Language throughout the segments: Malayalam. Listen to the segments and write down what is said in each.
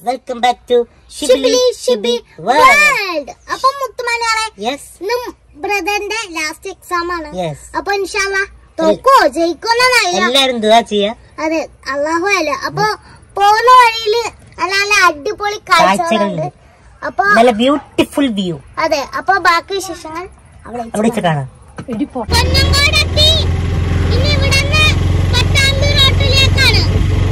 Welcome back to Shibi world. അപ്പൊ മുത്തുമണിയാളെ, ബ്രദറിന്റെ ലാസ്റ്റ് എക്സാം ആണ്. അപ്പൊ ഇൻഷാല്ലാ തോക്കോ ജയിക്കോന്നറിയില്ല, എല്ലാരും ദുആ ചെയ്യാ. അതെ, അല്ലാഹു അല്ല. അപ്പൊ പോകുന്ന വഴിയില് നല്ല അടിപൊളി കാഴ്ചകളുണ്ട്. അപ്പൊ നല്ല ബ്യൂട്ടിഫുൾ വ്യൂ. അതെ, അപ്പൊ ബാക്കി വിശേഷങ്ങൾ അവിടെ കാണാം. കൊന്നങ്കോടെത്തി. ഇനി ഇവിടുന്ന് പട്ടാമ്പി റോട്ടിലേക്കാണ്.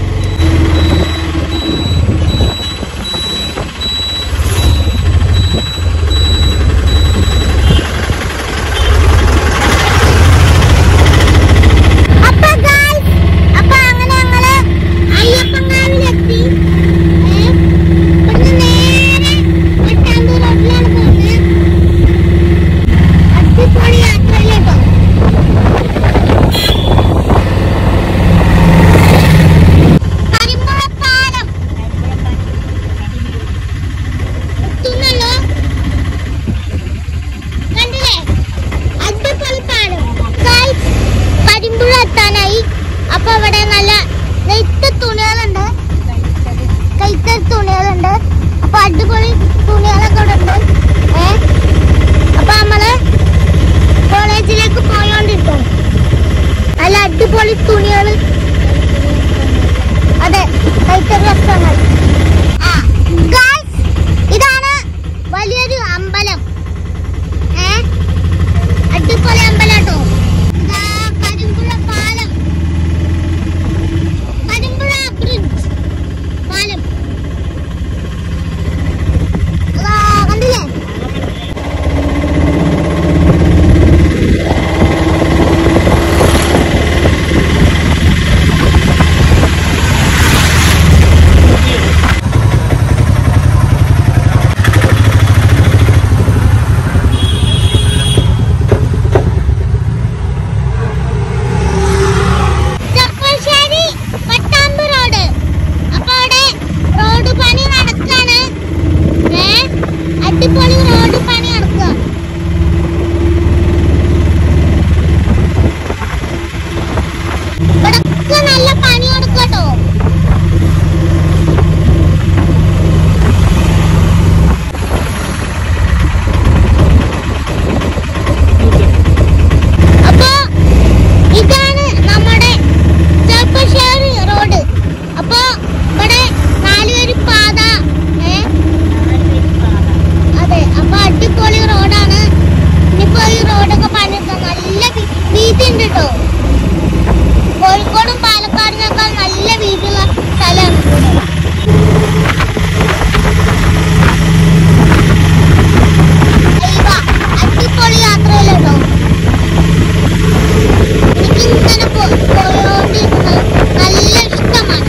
അപ്പൊ അവിടെ നല്ല തുണികളുണ്ട്, കൈത്തറി തുണികളുണ്ട്. അപ്പൊ അടിപൊളി തുണികളൊക്കെ ഇവിടെ ഉണ്ട്. അപ്പൊ നമ്മള് കോളേജിലേക്ക് പോയോണ്ടിരിക്കും. നല്ല അടിപൊളി തുണികള്, അതെ, കൈത്തറി വസ്ത്രങ്ങൾ. ഇതാണ് വലിയൊരു അമ്പലം. അടിപൊളി അമ്പലം കേട്ടോ. കരിമ്പുഴ പാലം, കരിമ്പുഴ ബ്രിഡ്ജ് പാലം കണ്ടില്ലേ? അടിപൊളി റോഡ് പണി നടക്കുക. ഇവിടൊക്കെ നല്ല പണി നടക്കട്ടോ. അപ്പൊ ഇതാണ് നമ്മുടെ ചെറുപ്പശ്ശേരി റോഡ്. അപ്പൊ ഇവിടെ നാലുപേര് പാത. അതെ, അപ്പൊ അടിപൊളി റോഡാണ്. ഇനിയിപ്പോ ഈ റോഡൊക്കെ പണിയെടുക്കാൻ നല്ല വീതി ഉണ്ട് കേട്ടോ. കോഴിക്കോടും പാലക്കാടിനേക്കാൾ നല്ല വീതിയുള്ള സ്ഥലമാണ്. അടിപൊളി യാത്രയല്ലേ കേട്ടോ. എനിക്ക് ഇങ്ങനെ പോയോണ്ടിരിക്കുന്നത് നല്ല ഇഷ്ടമാണ്.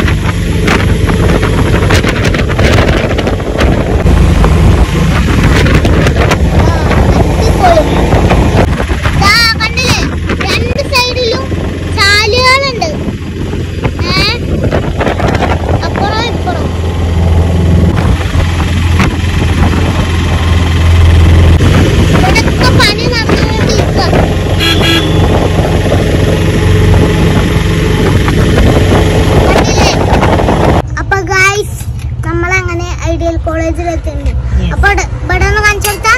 കണ്ടില്ലേ, രണ്ട് സൈഡിലും ചാലുകളുണ്ട്. അപ്പുറം ഇപ്പുറം. ഇവിടൊക്കെ പണി നടന്നുകൊണ്ടിരിക്കുക. കണ്ടില്ലേ? അപ്പൊ ഗൈസ്, നമ്മളങ്ങനെ ഐഡിയൽ കോളേജിലെത്തുന്നുണ്ട്. അപ്പൊ ഇവിടെ ഒന്ന് കാണിച്ചെടുത്താ.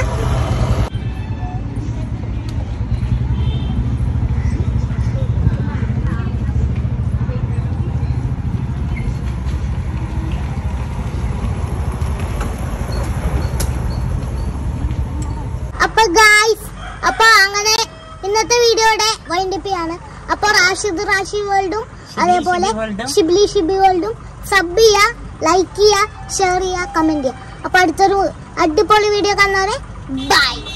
അപ്പൊ അങ്ങനെ ഇന്നത്തെ വീഡിയോയുടെ വൈൻഡപ്പ് ചെയ്യാണ്. അപ്പൊ റാഷി വേൾഡും അതേപോലെ ഷിബി വേൾഡും സബ് ചെയ്യുക, ലൈക്ക് ചെയ്യുക, ഷെയർ ചെയ്യുക, കമന്റ് ചെയ്യുക. അപ്പൊ അടുത്തൊരു അടിപൊളി വീഡിയോ കാണുന്നവരെ ബൈ.